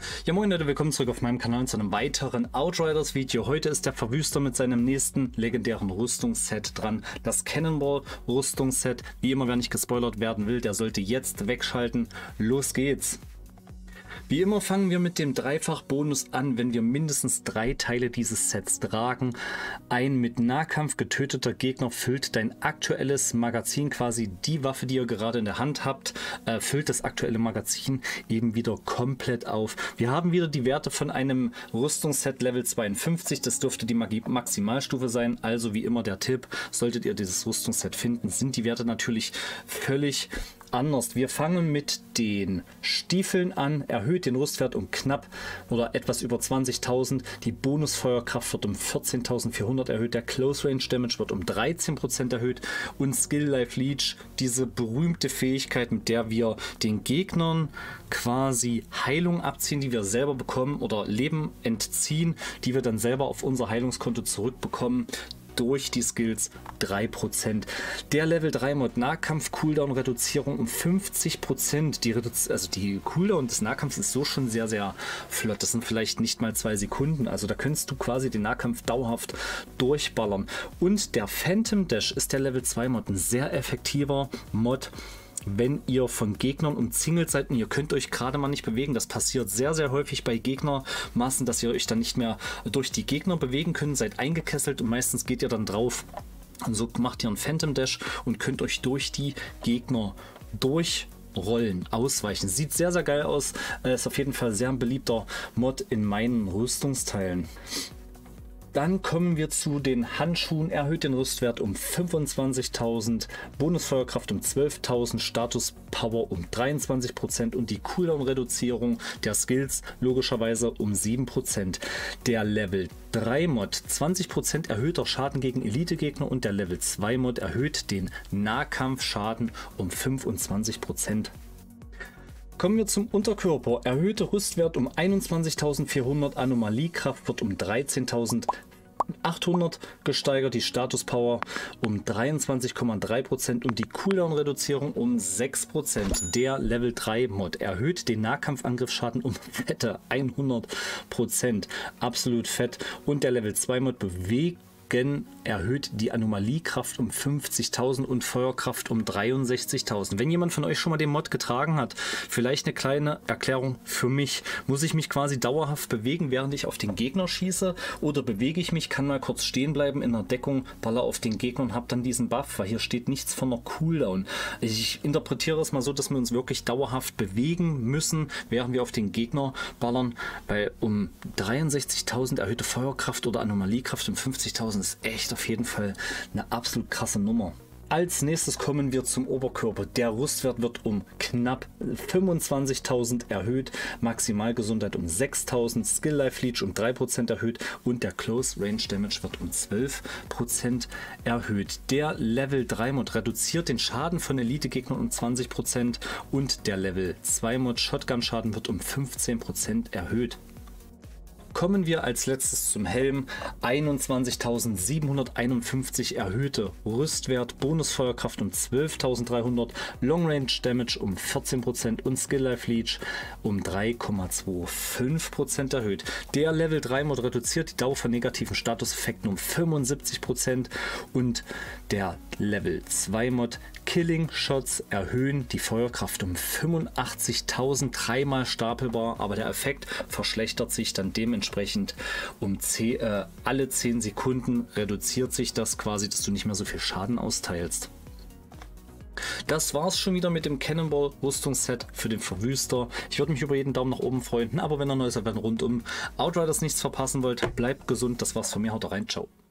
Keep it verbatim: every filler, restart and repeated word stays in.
Ja moin Leute, willkommen zurück auf meinem Kanal zu einem weiteren Outriders Video. Heute ist der Verwüster mit seinem nächsten legendären Rüstungsset dran. Das Cannonball Rüstungsset. Wie immer, wer nicht gespoilert werden will, der sollte jetzt wegschalten. Los geht's! Wie immer fangen wir mit dem Dreifach-Bonus an, wenn wir mindestens drei Teile dieses Sets tragen. Ein mit Nahkampf getöteter Gegner füllt dein aktuelles Magazin, quasi die Waffe, die ihr gerade in der Hand habt, äh, füllt das aktuelle Magazin eben wieder komplett auf. Wir haben wieder die Werte von einem Rüstungsset Level zweiundfünfzig, das dürfte die Magie Maximalstufe sein. Also wie immer der Tipp, solltet ihr dieses Rüstungsset finden, sind die Werte natürlich völlig anders. Wir fangen mit den Stiefeln an, erhöht den Rüstwert um knapp oder etwas über zwanzigtausend, die Bonusfeuerkraft wird um vierzehntausendvierhundert erhöht, der Close Range Damage wird um dreizehn Prozent erhöht und Skill Life Leech, diese berühmte Fähigkeit, mit der wir den Gegnern quasi Heilung abziehen, die wir selber bekommen oder Leben entziehen, die wir dann selber auf unser Heilungskonto zurückbekommen, durch die Skills drei Prozent. Der Level drei Mod Nahkampf Cooldown Reduzierung um fünfzig Prozent. Die, Redu also die Cooldown des Nahkampfs ist so schon sehr, sehr flott. Das sind vielleicht nicht mal zwei Sekunden. Also da könntest du quasi den Nahkampf dauerhaft durchballern. Und der Phantom Dash ist der Level zwei Mod. Ein sehr effektiver Mod, wenn ihr von Gegnern umzingelt seid und ihr könnt euch gerade mal nicht bewegen. Das passiert sehr, sehr häufig bei Gegnermassen, dass ihr euch dann nicht mehr durch die Gegner bewegen könnt, seid eingekesselt und meistens geht ihr dann drauf. Und so macht ihr einen Phantom Dash und könnt euch durch die Gegner durchrollen, ausweichen. Sieht sehr, sehr geil aus. Ist auf jeden Fall sehr ein beliebter Mod in meinen Rüstungsteilen. Dann kommen wir zu den Handschuhen. Erhöht den Rüstwert um fünfundzwanzigtausend, Bonusfeuerkraft um zwölftausend, Status Power um dreiundzwanzig Prozent und die Cooldown-Reduzierung der Skills logischerweise um sieben Prozent. Der Level drei Mod zwanzig Prozent erhöhter Schaden gegen Elite-Gegner und der Level zwei Mod erhöht den Nahkampfschaden um fünfundzwanzig Prozent. Kommen wir zum Unterkörper. Erhöhter Rüstwert um einundzwanzigtausendvierhundert, Anomaliekraft wird um dreizehntausendachthundert gesteigert, die Status Power um dreiundzwanzig Komma drei Prozent und die Cooldown-Reduzierung um sechs Prozent. Der Level drei Mod erhöht den Nahkampfangriffsschaden um fette hundert Prozent. Absolut fett. Und der Level zwei Mod bewegt erhöht die Anomaliekraft um fünfzigtausend und Feuerkraft um dreiundsechzigtausend. Wenn jemand von euch schon mal den Mod getragen hat, vielleicht eine kleine Erklärung für mich. Muss ich mich quasi dauerhaft bewegen, während ich auf den Gegner schieße? Oder bewege ich mich, kann mal kurz stehen bleiben in der Deckung, baller auf den Gegner und habe dann diesen Buff, weil hier steht nichts von einer Cooldown. Ich interpretiere es mal so, dass wir uns wirklich dauerhaft bewegen müssen, während wir auf den Gegner ballern, weil um dreiundsechzigtausend erhöhte Feuerkraft oder Anomaliekraft um fünfzigtausend ist echt auf jeden Fall eine absolut krasse Nummer. Als nächstes kommen wir zum Oberkörper. Der Rüstwert wird um knapp fünfundzwanzigtausend erhöht, Maximalgesundheit um sechstausend, Skill Life Leech um drei Prozent erhöht und der Close Range Damage wird um zwölf Prozent erhöht. Der Level drei Mod reduziert den Schaden von Elite-Gegnern um zwanzig Prozent und der Level zwei Mod Shotgun Schaden wird um fünfzehn Prozent erhöht. Kommen wir als letztes zum Helm. einundzwanzigtausendsiebenhunderteinundfünfzig erhöhte Rüstwert, Bonusfeuerkraft um zwölftausenddreihundert, Long Range Damage um vierzehn Prozent und Skill Life Leech um drei Komma fünfundzwanzig Prozent erhöht. Der Level drei Mod reduziert die Dauer von negativen Statuseffekten um fünfundsiebzig Prozent und der Level zwei Mod Killing Shots erhöhen die Feuerkraft um fünfundachtzigtausend, dreimal stapelbar, aber der Effekt verschlechtert sich dann dementsprechend um zehn, äh, alle zehn Sekunden reduziert sich das quasi, dass du nicht mehr so viel Schaden austeilst. Das war's schon wieder mit dem Cannonball Rüstungsset für den Verwüster. Ich würde mich über jeden Daumen nach oben freuen, aber wenn ihr Neues erfahren rund um Outriders nichts verpassen wollt, bleibt gesund. Das war's von mir, haut rein, ciao.